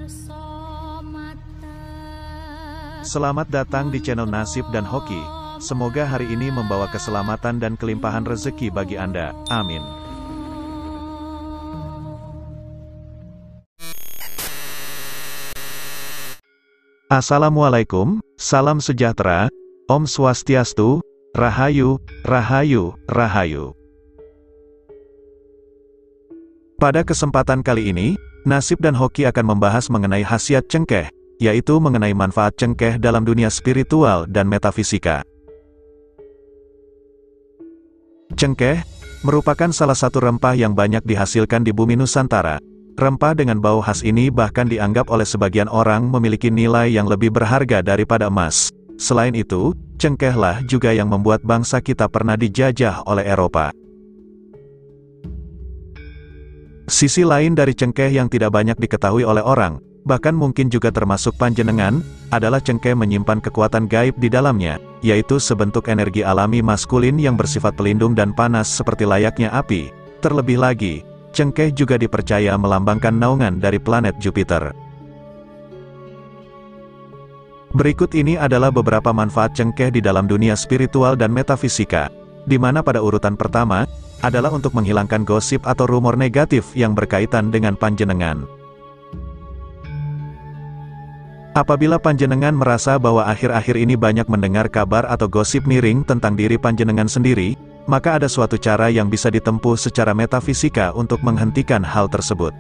Selamat datang di channel Nasib dan Hoki. Semoga hari ini membawa keselamatan dan kelimpahan rezeki bagi Anda. Amin. Assalamualaikum, salam sejahtera, Om Swastiastu, Rahayu, Rahayu, Rahayu. Pada kesempatan kali ini, Nasib dan Hoki akan membahas mengenai khasiat cengkeh, yaitu mengenai manfaat cengkeh dalam dunia spiritual dan metafisika. Cengkeh merupakan salah satu rempah yang banyak dihasilkan di bumi Nusantara. Rempah dengan bau khas ini bahkan dianggap oleh sebagian orang memiliki nilai yang lebih berharga daripada emas. Selain itu, cengkehlah juga yang membuat bangsa kita pernah dijajah oleh Eropa. Sisi lain dari cengkeh yang tidak banyak diketahui oleh orang, bahkan mungkin juga termasuk panjenengan, adalah cengkeh menyimpan kekuatan gaib di dalamnya, yaitu sebentuk energi alami maskulin yang bersifat pelindung dan panas seperti layaknya api. Terlebih lagi, cengkeh juga dipercaya melambangkan naungan dari planet Jupiter. Berikut ini adalah beberapa manfaat cengkeh di dalam dunia spiritual dan metafisika, di mana pada urutan pertama, adalah untuk menghilangkan gosip atau rumor negatif yang berkaitan dengan panjenengan. Apabila panjenengan merasa bahwa akhir-akhir ini banyak mendengar kabar atau gosip miring tentang diri panjenengan sendiri, maka ada suatu cara yang bisa ditempuh secara metafisika untuk menghentikan hal tersebut.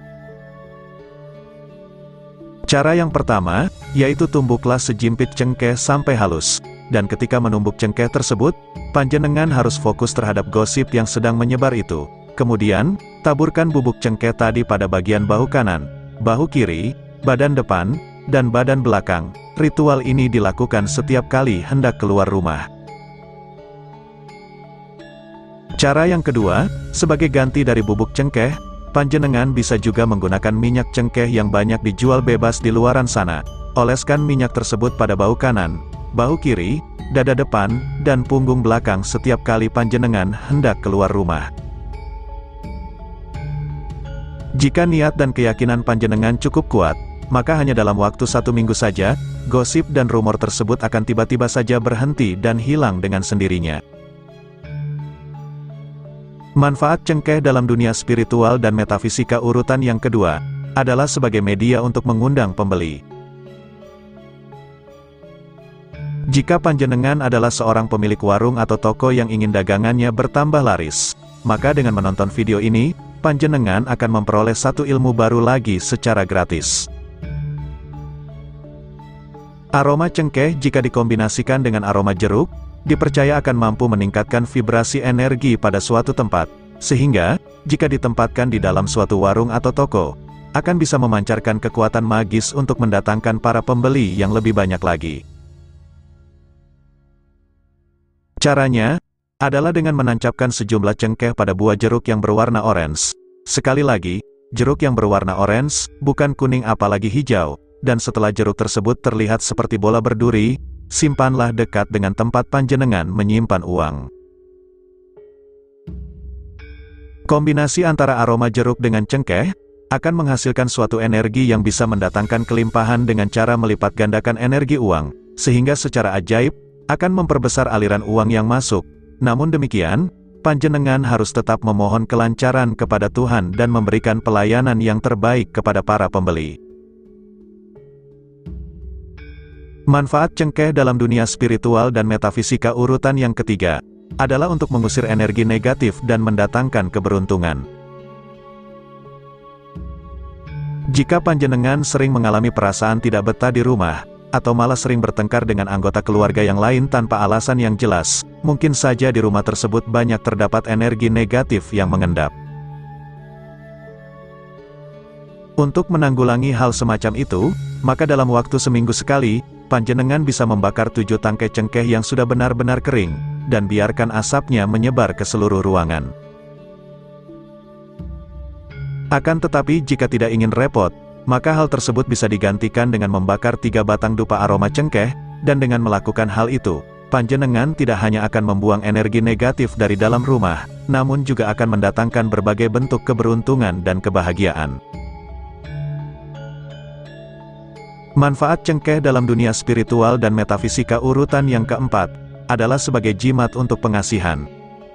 Cara yang pertama, yaitu tumbuklah sejimpit cengkeh sampai halus. Dan ketika menumbuk cengkeh tersebut, panjenengan harus fokus terhadap gosip yang sedang menyebar itu. Kemudian, taburkan bubuk cengkeh tadi pada bagian bahu kanan, bahu kiri, badan depan, dan badan belakang. Ritual ini dilakukan setiap kali hendak keluar rumah. Cara yang kedua, sebagai ganti dari bubuk cengkeh, panjenengan bisa juga menggunakan minyak cengkeh yang banyak dijual bebas di luaran sana. Oleskan minyak tersebut pada bahu kanan, bahu kiri, dada depan, dan punggung belakang setiap kali panjenengan hendak keluar rumah. Jika niat dan keyakinan panjenengan cukup kuat, maka hanya dalam waktu 1 minggu saja, gosip dan rumor tersebut akan tiba-tiba saja berhenti dan hilang dengan sendirinya. Manfaat cengkeh dalam dunia spiritual dan metafisika urutan yang kedua, adalah sebagai media untuk mengundang pembeli. Jika panjenengan adalah seorang pemilik warung atau toko yang ingin dagangannya bertambah laris, maka dengan menonton video ini, panjenengan akan memperoleh satu ilmu baru lagi secara gratis. Aroma cengkeh jika dikombinasikan dengan aroma jeruk, dipercaya akan mampu meningkatkan vibrasi energi pada suatu tempat, sehingga, jika ditempatkan di dalam suatu warung atau toko, akan bisa memancarkan kekuatan magis untuk mendatangkan para pembeli yang lebih banyak lagi. Caranya, adalah dengan menancapkan sejumlah cengkeh pada buah jeruk yang berwarna orange. Sekali lagi, jeruk yang berwarna orange, bukan kuning apalagi hijau, dan setelah jeruk tersebut terlihat seperti bola berduri, simpanlah dekat dengan tempat panjenengan menyimpan uang. Kombinasi antara aroma jeruk dengan cengkeh, akan menghasilkan suatu energi yang bisa mendatangkan kelimpahan dengan cara melipat gandakan energi uang, sehingga secara ajaib, akan memperbesar aliran uang yang masuk. Namun demikian, panjenengan harus tetap memohon kelancaran kepada Tuhan dan memberikan pelayanan yang terbaik kepada para pembeli. Manfaat cengkeh dalam dunia spiritual dan metafisika urutan yang ketiga, adalah untuk mengusir energi negatif dan mendatangkan keberuntungan. Jika panjenengan sering mengalami perasaan tidak betah di rumah, atau malah sering bertengkar dengan anggota keluarga yang lain tanpa alasan yang jelas, mungkin saja di rumah tersebut banyak terdapat energi negatif yang mengendap. Untuk menanggulangi hal semacam itu, maka dalam waktu seminggu sekali, panjenengan bisa membakar 7 tangkai cengkeh yang sudah benar-benar kering, dan biarkan asapnya menyebar ke seluruh ruangan. Akan tetapi jika tidak ingin repot, maka hal tersebut bisa digantikan dengan membakar 3 batang dupa aroma cengkeh, dan dengan melakukan hal itu, panjenengan tidak hanya akan membuang energi negatif dari dalam rumah, namun juga akan mendatangkan berbagai bentuk keberuntungan dan kebahagiaan. Manfaat cengkeh dalam dunia spiritual dan metafisika urutan yang keempat, adalah sebagai jimat untuk pengasihan.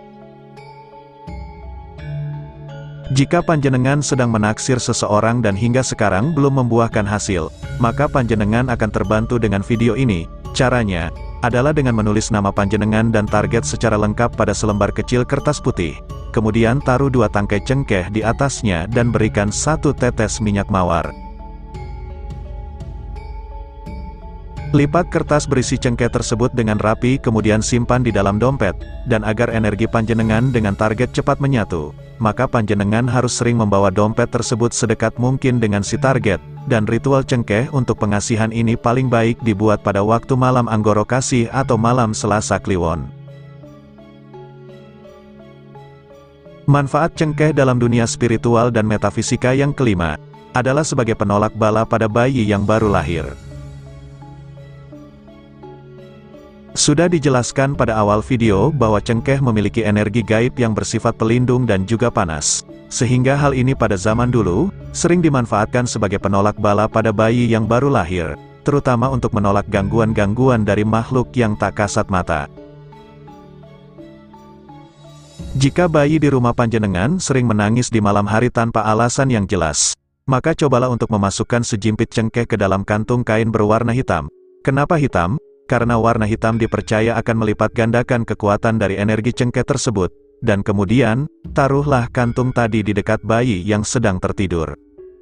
Jika panjenengan sedang menaksir seseorang dan hingga sekarang belum membuahkan hasil, maka panjenengan akan terbantu dengan video ini. Caranya adalah dengan menulis nama panjenengan dan target secara lengkap pada selembar kecil kertas putih. Kemudian taruh 2 tangkai cengkeh di atasnya dan berikan 1 tetes minyak mawar. Lipat kertas berisi cengkeh tersebut dengan rapi kemudian simpan di dalam dompet, dan agar energi panjenengan dengan target cepat menyatu, maka panjenengan harus sering membawa dompet tersebut sedekat mungkin dengan si target, dan ritual cengkeh untuk pengasihan ini paling baik dibuat pada waktu malam Anggoro Kasih atau malam Selasa Kliwon. Manfaat cengkeh dalam dunia spiritual dan metafisika yang kelima, adalah sebagai penolak bala pada bayi yang baru lahir. Sudah dijelaskan pada awal video bahwa cengkeh memiliki energi gaib yang bersifat pelindung dan juga panas. Sehingga hal ini pada zaman dulu, sering dimanfaatkan sebagai penolak bala pada bayi yang baru lahir, terutama untuk menolak gangguan-gangguan dari makhluk yang tak kasat mata. Jika bayi di rumah panjenengan sering menangis di malam hari tanpa alasan yang jelas, maka cobalah untuk memasukkan sejimpit cengkeh ke dalam kantung kain berwarna hitam. Kenapa hitam? Karena warna hitam dipercaya akan melipat gandakan kekuatan dari energi cengkeh tersebut, dan kemudian, taruhlah kantung tadi di dekat bayi yang sedang tertidur.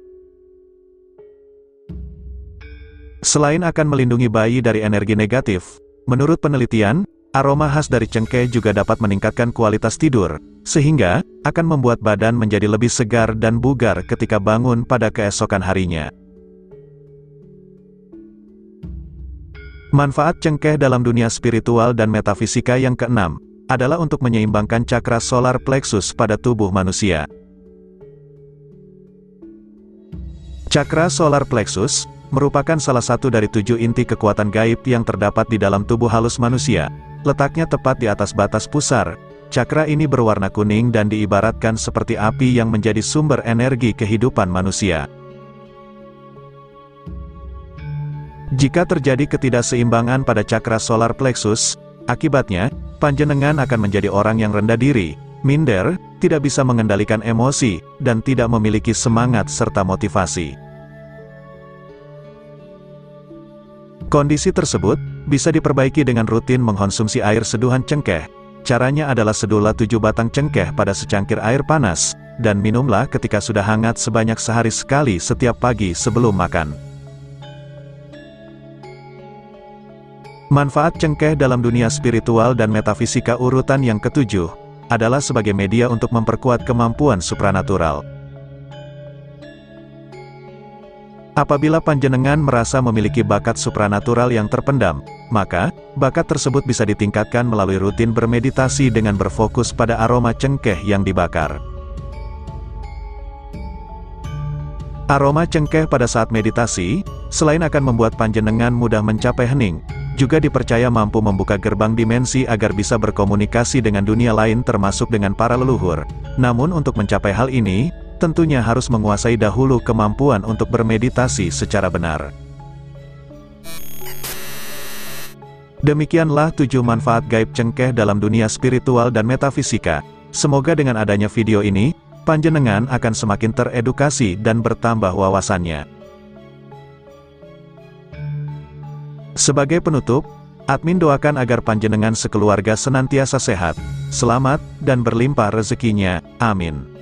Selain akan melindungi bayi dari energi negatif, menurut penelitian, aroma khas dari cengkeh juga dapat meningkatkan kualitas tidur, sehingga akan membuat badan menjadi lebih segar dan bugar ketika bangun pada keesokan harinya. Manfaat cengkeh dalam dunia spiritual dan metafisika yang keenam, adalah untuk menyeimbangkan cakra solar plexus pada tubuh manusia. Cakra solar plexus merupakan salah satu dari 7 inti kekuatan gaib yang terdapat di dalam tubuh halus manusia. Letaknya tepat di atas batas pusar. Cakra ini berwarna kuning dan diibaratkan seperti api yang menjadi sumber energi kehidupan manusia. Jika terjadi ketidakseimbangan pada cakra solar plexus, akibatnya, panjenengan akan menjadi orang yang rendah diri, minder, tidak bisa mengendalikan emosi, dan tidak memiliki semangat serta motivasi. Kondisi tersebut bisa diperbaiki dengan rutin mengkonsumsi air seduhan cengkeh. Caranya adalah seduhlah 7 batang cengkeh pada secangkir air panas, dan minumlah ketika sudah hangat sebanyak sehari sekali setiap pagi sebelum makan. Manfaat cengkeh dalam dunia spiritual dan metafisika urutan yang ketujuh, adalah sebagai media untuk memperkuat kemampuan supranatural. Apabila panjenengan merasa memiliki bakat supranatural yang terpendam, maka, bakat tersebut bisa ditingkatkan melalui rutin bermeditasi dengan berfokus pada aroma cengkeh yang dibakar. Aroma cengkeh pada saat meditasi, selain akan membuat panjenengan mudah mencapai hening, juga dipercaya mampu membuka gerbang dimensi agar bisa berkomunikasi dengan dunia lain termasuk dengan para leluhur. Namun untuk mencapai hal ini, tentunya harus menguasai dahulu kemampuan untuk bermeditasi secara benar. Demikianlah 7 manfaat gaib cengkeh dalam dunia spiritual dan metafisika. Semoga dengan adanya video ini, panjenengan akan semakin teredukasi dan bertambah wawasannya. Sebagai penutup, admin doakan agar panjenengan sekeluarga senantiasa sehat, selamat, dan berlimpah rezekinya. Amin.